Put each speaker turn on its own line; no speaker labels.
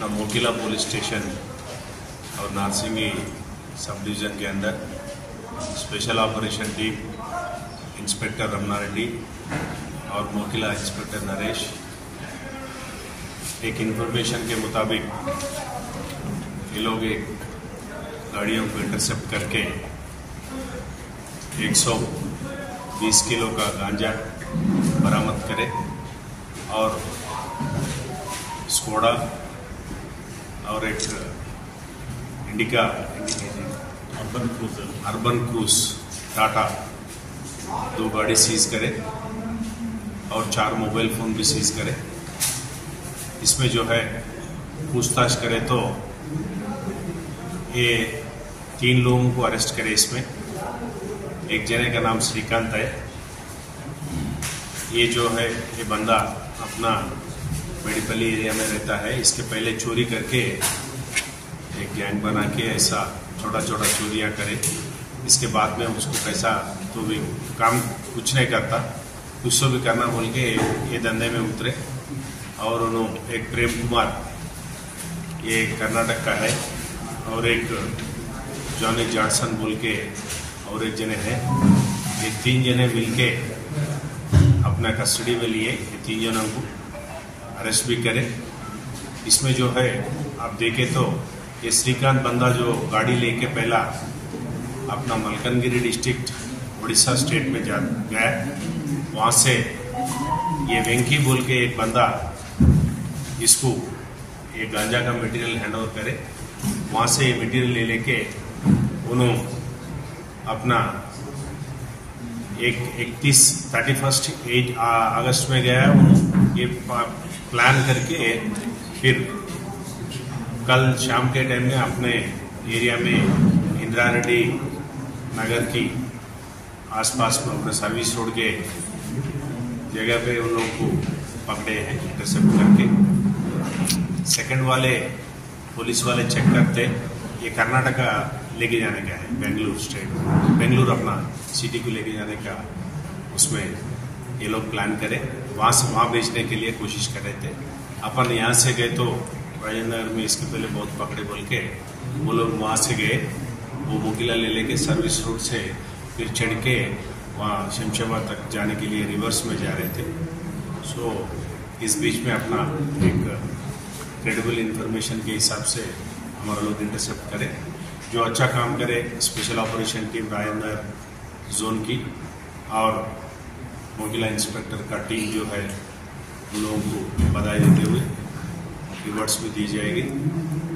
अपना मोकिला police station और नारसिंगी सब डिवीज़न के अंदर special operation team inspector Ramana Reddy और मोकिला इंस्पेक्टर नरेश एक इन्फॉर्मेशन के मुताबिक ये लोग एक गाड़ियों को इंटरसेप्ट करके 120 किलो का गांजा बरामद करे और स्कोडा और एक इंडिका अर्बन क्रूज टाटा 2 गाड़ी सीज करे और 4 मोबाइल फोन भी सीज करे। इसमें जो है पूछताछ करे तो ये 3 लोगों को अरेस्ट करे। इसमें एक जने का नाम श्रीकांत है। ये जो है ये बंदा अपना मेडिकली एरिया में रहता है। इसके पहले चोरी करके एक गैंग बना के ऐसा छोटा छोटा चोरियां करे। इसके बाद में उसको पैसा तो भी काम कुछ नहीं करता, कुछ तो भी करना बोल के ये धंधे में उतरे। और उन्होंने एक प्रेम कुमार ये कर्नाटक का है और एक जॉनी जॉनसन बोल के और एक जने हैं। ये 3 जने मिलके अपना कस्टडी में लिए। ये 3 जनों को अरेस्ट भी करे। इसमें जो है आप देखें तो ये श्रीकांत बंदा जो गाड़ी लेके पहला अपना मलकानगिरी डिस्ट्रिक्ट उड़ीसा स्टेट में गया, वहाँ से ये वेंकी बोल के एक बंदा इसको ये गांजा का मटेरियल हैंड ओवर करे। वहाँ से ये मटेरियल ले लेके उन्होंने अपना 31 अगस्त में गया। ये प्लान करके फिर कल शाम के टाइम में अपने एरिया में इंदिरा रेड्डी नगर की आसपास में अपने सर्विस रोड के जगह पे उन लोगों को पकड़े हैं इंटरसेप्ट करके। सेकंड वाले पुलिस वाले चेक करते ये कर्नाटका लेके जाने का है, बेंगलुरु अपना सिटी को लेके जाने का उसमें ये लोग प्लान करे। वहाँ से वहाँ भेजने के लिए कोशिश कर रहे थे। अपन यहाँ से गए तो राजेंद्र नगर में इसके पहले बहुत पकड़े बोल के वो लोग वहाँ से गए। वो मोकिला ले लेके सर्विस रोड से फिर चढ़ के वहाँ शमशाबाद तक जाने के लिए रिवर्स में जा रहे थे। सो इस बीच में अपना एक क्रेडिबल इंफॉर्मेशन के हिसाब से हमारा लोग इंटरसेप्ट करे। जो अच्छा काम करे special operation team Rajendra zone की और मोकिला इंस्पेक्टर का टीम जो है उन लोगों को बधाई देते हुए रिवॉर्ड्स भी दी जाएगी।